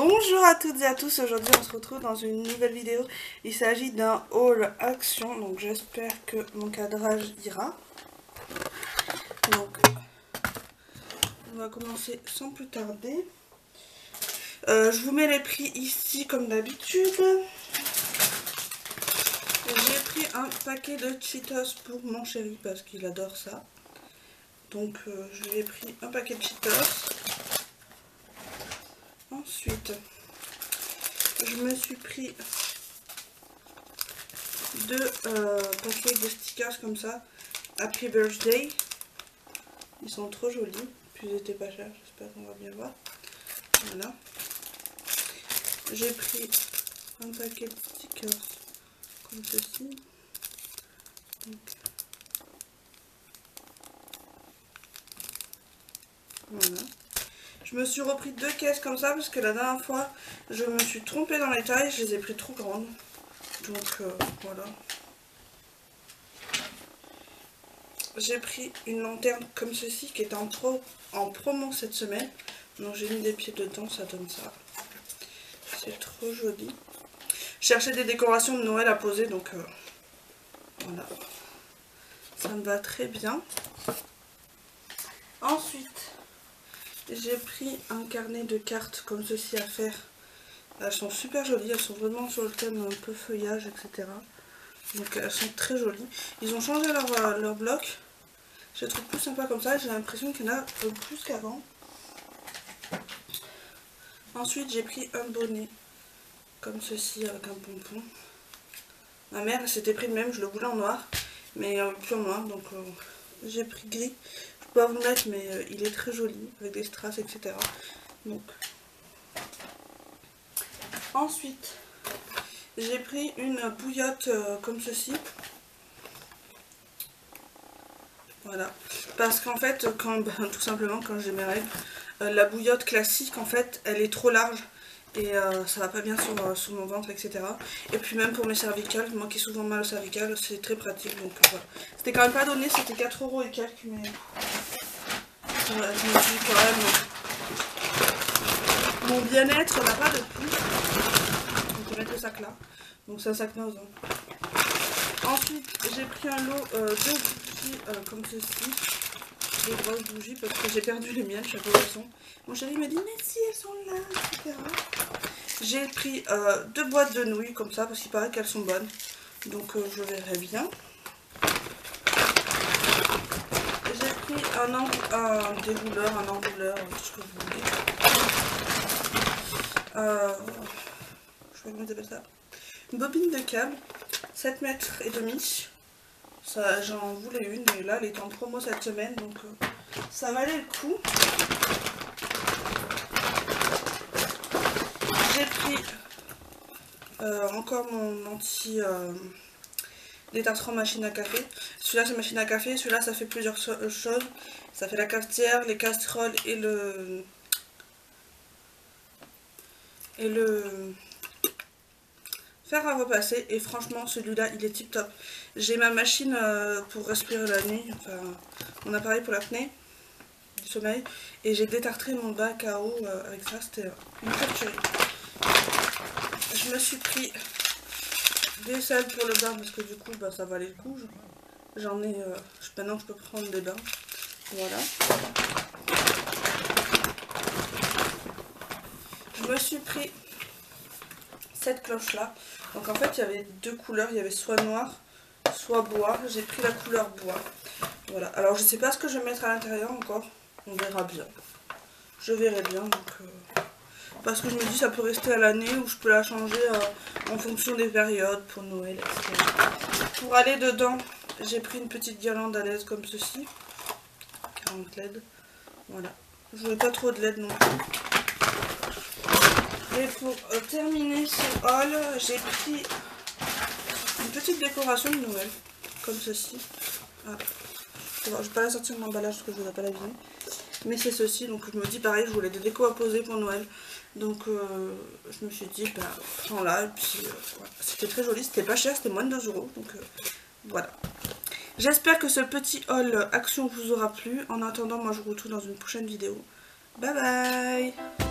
Bonjour à toutes et à tous, aujourd'hui on se retrouve dans une nouvelle vidéo. Il s'agit d'un haul action, donc j'espère que mon cadrage ira. Donc on va commencer sans plus tarder. Je vous mets les prix ici comme d'habitude. J'ai pris un paquet de Cheetos pour mon chéri parce qu'il adore ça. Donc je lui ai pris un paquet de Cheetos. Ensuite, je me suis pris deux paquets de stickers comme ça, Happy Birthday. Ils sont trop jolis, puis ils étaient pas chers, j'espère qu'on va bien voir. Voilà. J'ai pris un paquet de stickers comme ceci. Donc, voilà. Je me suis repris deux caisses comme ça parce que la dernière fois je me suis trompée dans les tailles, je les ai pris trop grandes. Donc voilà. J'ai pris une lanterne comme ceci qui est en promo cette semaine. Donc j'ai mis des pieds dedans, ça donne ça. C'est trop joli. Je cherchais des décorations de Noël à poser, donc voilà. Ça me va très bien. Ensuite, j'ai pris un carnet de cartes comme ceci à faire. Elles sont super jolies, elles sont vraiment sur le thème un peu feuillage, etc. Donc elles sont très jolies. Ils ont changé leur bloc. Je les trouve plus sympa comme ça, j'ai l'impression qu'il y en a plus qu'avant. Ensuite j'ai pris un bonnet comme ceci avec un pompon. Ma mère s'était pris le même, je le voulais en noir, mais plus en noir, donc j'ai pris gris. Je peux pas vous le mettre, mais il est très joli avec des strass, etc. Donc ensuite j'ai pris une bouillotte comme ceci. Voilà, parce qu'en fait, tout simplement quand j'ai mes règles, la bouillotte classique en fait elle est trop large et ça va pas bien sur mon ventre, etc. Et puis même pour mes cervicales, moi qui ai souvent mal aux cervicales, c'est très pratique, donc voilà. C'était quand même pas donné, c'était 4 € et quelques, mais voilà, je me suis dit quand même, mon bien-être n'a pas de prix. Donc je vais mettre le sac là, donc c'est un sac naze. Ensuite j'ai pris un lot de bougies comme ceci. Des grosses bougies parce que j'ai perdu les miennes, je sais pas où elles sont. Mon chéri me dit mais si elles sont là, etc. J'ai pris deux boîtes de nouilles comme ça parce qu'il paraît qu'elles sont bonnes. Donc je verrai bien. J'ai pris un dérouleur, un enrouleur, tout ce que vous voulez. Je sais pas comment on appelle ça. Une bobine de câble, 7 mètres et demi. Ça, j'en voulais une et là elle est en promo cette semaine, donc ça valait le coup. J'ai pris encore mon anti détartrant machine à café. Celui-là c'est machine à café, celui-là ça fait plusieurs choses. Ça fait la cafetière, les casseroles et le fer à repasser, et franchement celui-là il est tip top. J'ai ma machine pour respirer la nuit, enfin mon appareil pour l'apnée du sommeil, et j'ai détartré mon bac à eau avec ça, c'était une tuerie. Je me suis pris des sels pour le bain parce que du coup ça valait le coup. J'en ai, maintenant je peux prendre des bains, voilà. Je me suis pris cette cloche là. Donc en fait il y avait deux couleurs, il y avait soit noir soit bois. J'ai pris la couleur bois. Voilà, alors je sais pas ce que je vais mettre à l'intérieur encore, on verra bien. Je verrai bien, donc parce que je me dis ça peut rester à l'année ou je peux la changer en fonction des périodes pour Noël, etc. Pour aller dedans, j'ai pris une petite guirlande à LED comme ceci, 40 LED. Voilà, je voulais pas trop de LED non plus. Et pour terminer ce haul, j'ai pris une petite décoration de Noël, comme ceci. Ah. Je vais pas la sortir de l'emballage parce que je ne voudrais pas l'abîmer. Mais c'est ceci, donc je me dis pareil, je voulais des décos à poser pour Noël. Donc je me suis dit, bah prends-la. Et puis voilà. C'était très joli, c'était pas cher, c'était moins de 2 €. Donc voilà. J'espère que ce petit haul action vous aura plu. En attendant, moi je vous retrouve dans une prochaine vidéo. Bye bye!